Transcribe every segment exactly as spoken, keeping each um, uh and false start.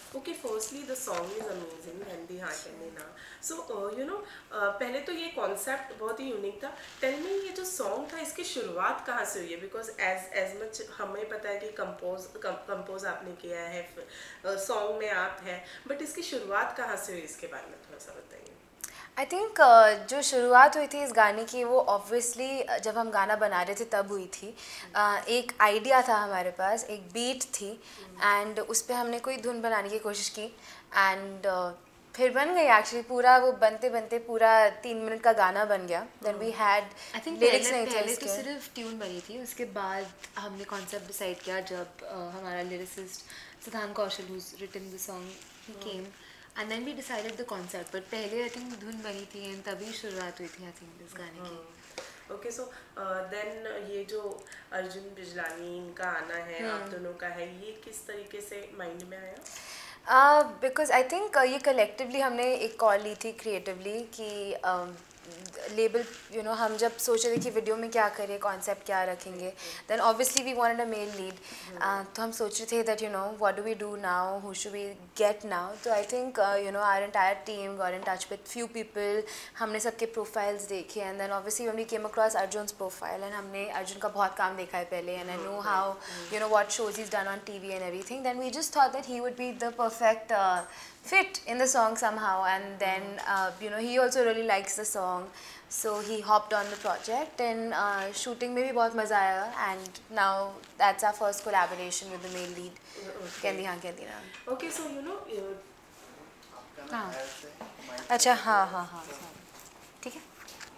Okay, firstly the song is amazing, Hindi हाँ कहने ना. So uh, you know, uh, पहले तो ये concept बहुत ही unique था. Tell me ये जो song था इसकी शुरुआत कहाँ से हुई है? Because as as much हमें पता है कि compose compose आपने किया है, uh, song में आप हैं, but इसकी शुरुआत कहाँ से हुई इसके बारे में थोड़ा सा बताइए. आई थिंक uh, जो शुरुआत हुई थी इस गाने की वो ऑब्वियसली जब हम गाना बना रहे थे तब हुई थी. uh, एक आइडिया था हमारे पास, एक बीट थी एंड उस पर हमने कोई धुन बनाने की कोशिश की एंड uh, फिर बन गई एक्चुअली. पूरा वो बनते बनते पूरा तीन मिनट का गाना बन गया. Then we had I think lyrics पहले नहीं थे पहले तो उसके. सिर्फ ट्यून बनी थी, उसके बाद हमने कॉन्सेप्ट डिसाइड किया जब uh, हमारा lyricist Siddhant Kaushal who's written the song came and then we decided the concept. But पहले आई थिंक धुन बनी थी एंड तभी शुरुआत हुई थी आई थिंक इस गाने की. ओके सो देन ये जो अर्जुन बिजलानी इनका आना है, आप दोनों का है, ये किस तरीके से माइंड में आया? बिकॉज आई थिंक ये कलेक्टिवली हमने एक कॉल ली थी क्रिएटिवली कि लेबल यू नो हम जब सोच रहे थे कि वीडियो में क्या करें, कॉन्सेप्ट क्या रखेंगे. Then obviously we wanted a male lead. तो हम सोच रहे थे that you know what do we do now, who should we get now. तो I think you know our entire team got in touch with few people. हमने सबके profiles देखे and then obviously when we came across Arjun's profile and हमने अर्जुन का बहुत काम देखा है पहले and I know how you know what shows is done on TV and everything. Then we just thought that he would be the perfect fit in the song somehow, and then uh, you know he also really likes the song, so he hopped on the project and uh, shooting में भी बहुत मज़ा आया. And now that's our first collaboration with the male lead. कहंदी हाँ कहंदी ना. Okay, so you know uh, हाँ अच्छा हाँ हाँ हाँ ठीक है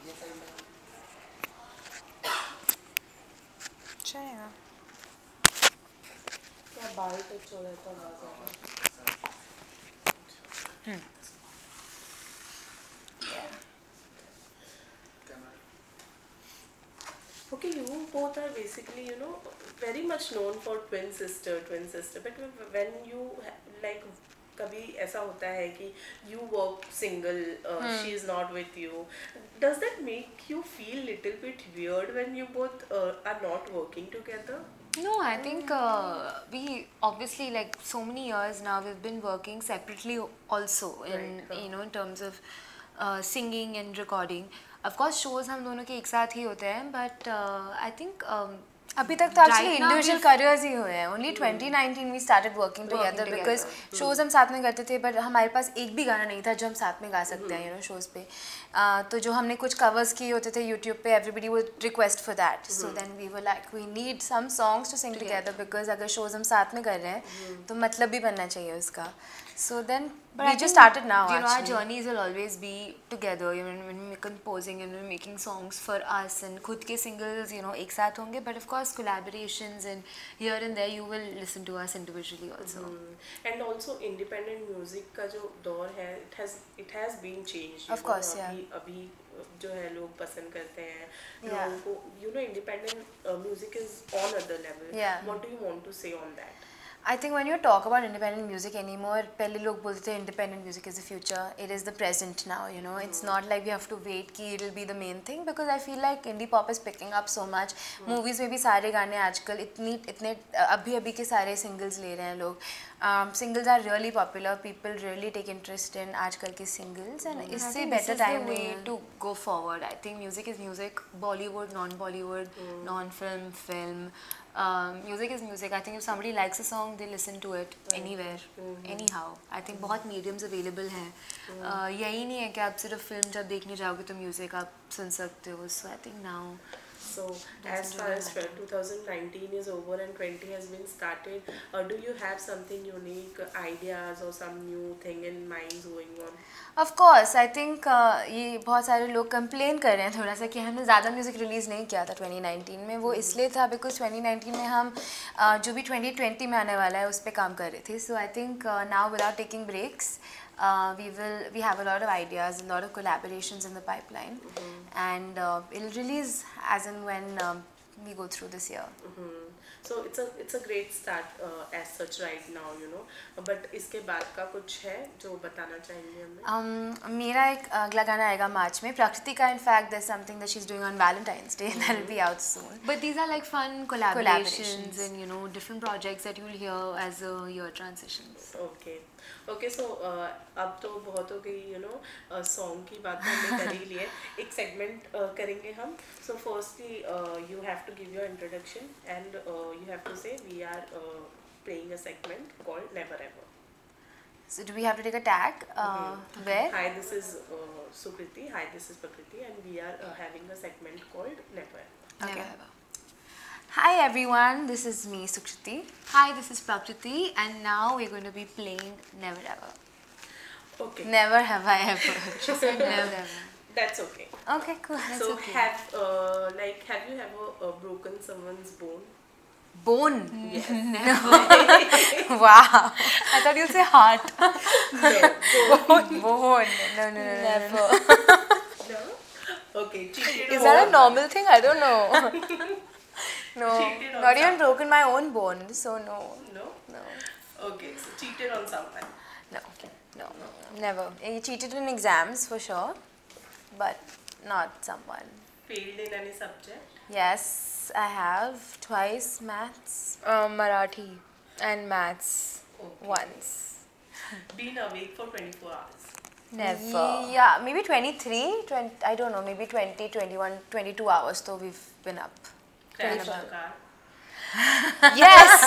चलेगा. क्या बाल टच हो रहा था आवाज. Hmm. Yeah. Okay, you both are basically, you know, very much known for twin sister, twin sister. But when you like, कभी ऐसा होता है कि you work single, uh, Hmm. she is not with you. Does that make you feel little bit weird when you both uh, are not working together? No, I think uh, we obviously like so many years now we've been working separately also in Right, huh. you know in terms of uh, singing and recording. Of course shows हम दोनों के एक साथ ही होते हैं, but uh, I think um, अभी तक तो actually right now individual we've- careers ही हुए हैं. Only twenty nineteen we started working together because shows हम साथ में करते थे बट हमारे पास एक भी गाना नहीं था जो हम साथ में गा सकते हैं यू नो शोज पे. Uh, तो जो हमने कुछ कवर्स किए होते थे यूट्यूब पे, everybody would request for that. So then we were like we need some songs to sing together because अगर शोज हम साथ में कर रहे हैं तो मतलब भी बनना चाहिए उसका. So then But we I just think, started now you know, our actually. journeys will always be together. You know, when we're composing and we're making songs for us, and खुद के singles, you know, एक साथ होंगे. But of course, collaborations and here and there, you will listen to us individually also. And also independent music का जो दौर है, it has it has been changed. Of course, yeah. अभी अभी जो है लोग पसंद करते हैं Yeah. लोगों को, you know, independent uh, music is on other level. Yeah. What do you want to say on that? I think when you talk about independent music anymore, पहले लोग बोलते थे independent music is the future. It is the present now, you know. It's not like we have to wait कि it'll be the main thing because I feel like indie pop is picking up so much. Movies में भी सारे गाने आजकल इतनी इतने अभी अभी के सारे singles ले रहे हैं लोग. Um, singles are really popular. People really take interest in आजकल के singles and I इससे think better this is time the way नहीं है. to go forward. I think music is music, Bollywood, non-Bollywood, non-film, film. Um, music is music. I think if somebody likes a song, they listen to it anywhere, anyhow. I think बहुत mediums available हैं. Uh, यही नहीं है कि आप सिर्फ film जब देखने जाओगे तो music आप सुन सकते हो. So I think now. So as far as twenty nineteen is over and twenty has been started, uh, do you have something unique ideas or some new thing in mind going on? Of course I think ये बहुत सारे लोग complain कर रहे हैं थोड़ा सा कि हमने ज़्यादा म्यूज़िक रिलीज़ नहीं किया था ट्वेंटी नाइनटीन में. वो इसलिए था बिकॉज ट्वेंटी नाइनटीन में हम uh, जो भी ट्वेंटी ट्वेंटी में आने वाला है उस पर काम कर रहे थे. So I think now without taking breaks we will we have a lot of ideas, a lot of collaborations in the pipeline, and uh, it'll release as and when um, we go through this year. Mm-hmm. So it's a it's a great start uh, as such right now, you know. But इसके बाद का कुछ है जो बताना चाहेंगे हमें? Um, मेरा एक अगला गाना आएगा मार्च में. प्रकृति का in fact there's something that she's doing on Valentine's Day that will be out soon. But these are like fun collaborations, Collaborations. and you know different projects that you'll hear as the year transitions. Okay okay so अब तो बहुत हो गई, you know, song की बात हमने कर ही ली है. एक सेगमेंट करेंगे हम. So firstly you have to give your introduction and you have to say we are playing a segment called never ever. So do we have to take a tag? Uh, Where? Hi, this is uh, Sukriti. Hi, this is Prakriti, and we are uh, having a segment called Never Ever. Okay. Never ever. Hi everyone, this is me Sukriti. Hi, this is Prakriti, and now we're going to be playing Never Ever. Okay, Never have I ever. She said Never Ever. that's okay. Okay, cool. So okay. have uh, like have you ever uh, broken someone's bone? Bone. Yes. Wow. I thought you'd say heart. No. Bone. Bone. No, no, no, no, no. Never. No. Okay. Cheated Is on that a someone. normal thing? I don't know. No, Cheated on not even someone. broken my own bone. So no, No. no, Okay. So cheated on someone. no, no, never. You cheated in exams for sure, but not someone. Failed in any subject. Yes, I have twice maths, um, Marathi, and maths Okay. once. Been awake for twenty-four hours. Never. Yeah, maybe twenty-three, twenty, I don't know, maybe twenty, twenty-one, twenty-two hours though we've been up. Crash the car. Yes!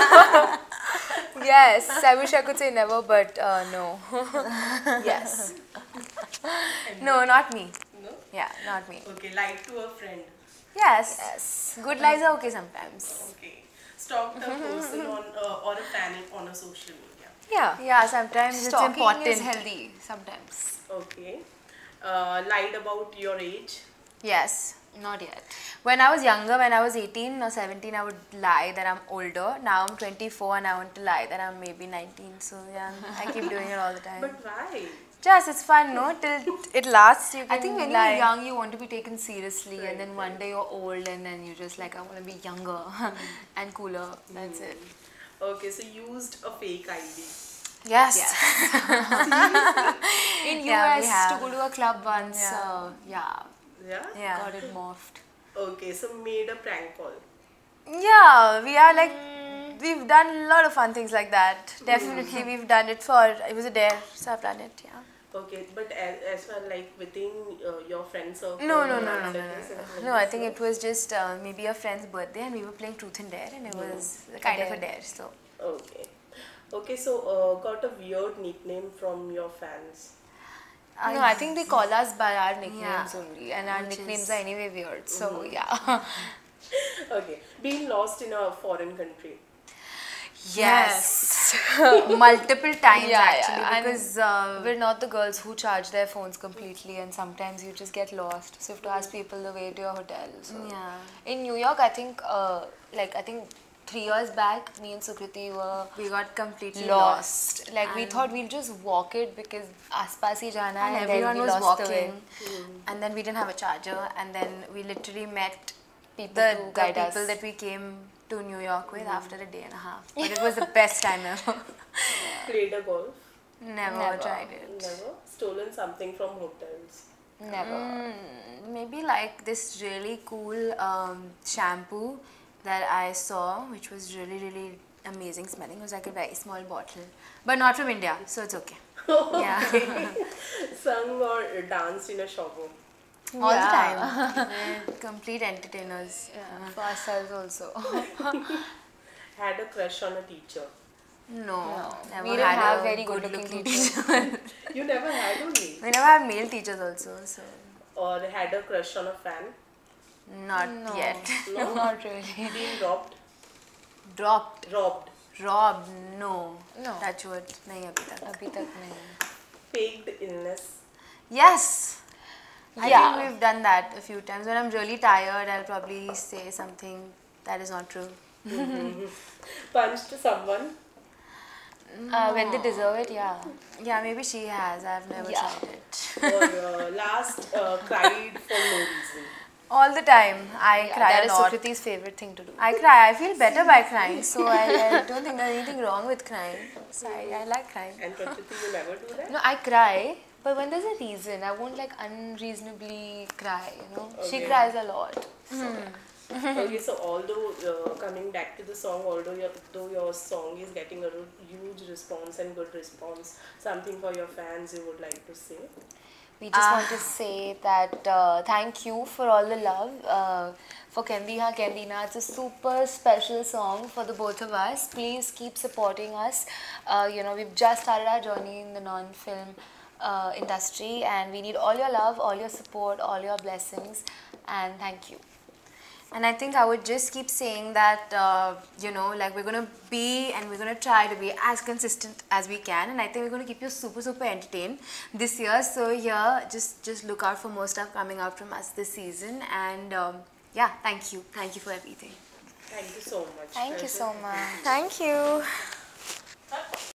Yes, I wish I could say never, but uh, no. Yes. No, not me. No. Yeah, not me. Okay. Lied to a friend. Yes. Yes. Good lies are okay sometimes. Okay. Stalked a person on uh, or a fan on a social media. Yeah. Yeah, sometimes it's Stalking important. is healthy sometimes. Okay. Uh, lied about your age. Yes. Not yet. When I was younger, when I was eighteen or seventeen, I would lie that I'm older. Now I'm twenty-four and I want to lie that I'm maybe nineteen. So yeah, I keep doing it all the time. But why? Just, it's fun, no? Till it lasts, you can I think when lie. you're young, you want to be taken seriously, Right, and then one day you're old, and then you're just like, I want to be younger and cooler. That's it. Okay. So used a fake I D. Yes. In Yeah, we U S, have. to go to a club once, Yeah. uh, yeah, Yeah. Yeah. got it morphed. Okay. So made a prank call. Yeah, we are like, we've done a lot of fun things like that. Definitely we've done it for, it was a dare, so I've done it, yeah. Okay. But as, as far like within uh, your friend circle. No, no, or no, no, no, outside no, this, no. something No, like I this, think no? it was just uh, maybe a friend's birthday and we were playing Truth and Dare and it was kind of a dare, so. Okay. Okay. So uh, got a weird nickname from your fans. No, I think they call us by our nicknames Yeah. only, and our Which nicknames is- are anyway weird. So yeah. Okay. Being lost in a foreign country. Yes. Multiple times Yeah, yeah, actually and because uh, We're not the girls who charge their phones completely, and sometimes you just get lost. So you have to ask people the way to your hotel. So. yeah. In New York, I think, uh, like I think three years back, me and Sukriti were We got completely lost. lost. Like we And- thought we'll just walk it because aspas hi jana hai, and and then everyone we was lost the way. walking and then we didn't have a charger and then we literally met People the, to the guide people us. that we came to New York with after a day and a half. But it was the best time ever. Played a golf. Never, Never. tried it. Never. Stolen something from hotels. Never. Mm, maybe like this really cool um, shampoo that I saw, which was really, really amazing smelling. It was like a very small bottle, but not from India, so it's okay. Yeah. Sung or danced in a showroom. All Yeah. the time. We're complete entertainers. Yeah, for ourselves also. Had a crush on a teacher. No, never we didn't had have a very good looking good-looking teachers. You never had only. We never had male teachers also, so Or had a crush on a fan. not No. yet. No. Not really. Being robbed. Dropped, Robbed. robbed, no. No. Touch wood, nahi abhi tak. Abhi tak nahi. Faked illness. Yes. I Yeah. think we've done that a few times. When I'm really tired, I'll probably say something that is not true. Punched someone. Uh, when they deserve it, yeah. Yeah, maybe she has. I've never Yeah. tried it. Or uh, last uh, cried for no reason. All the time. I Yeah, cry that a is lot. Sukriti's favorite thing to do. I cry. I feel better by crying. So I, I don't think there's anything wrong with crying. So I, I like crying. And Prakriti, you never do that? No, I cry, but when there's a reason, I won't like unreasonably cry, you know. She Okay. cries a lot. Okay, so although uh, coming back to the song, although your, though your song is getting a ru- huge response and good response, something for your fans you would like to say? We just Ah. want to say that uh, thank you for all the love. Uh, for Kendi Ha Kendi Na, it's a super special song for the both of us. Please keep supporting us. Uh, you know, we've just started our journey in the non-film uh, industry, and we need all your love, all your support, all your blessings, and thank you. And I think I would just keep saying that, uh, you know, like we're going to be and we're going to try to be as consistent as we can. And I think we're going to keep you super, super entertained this year. So yeah, just, just look out for more stuff coming out from us this season. And um, yeah, thank you. Thank you for everything. Thank you so much. Thank you Pleasure. so much. Thank you.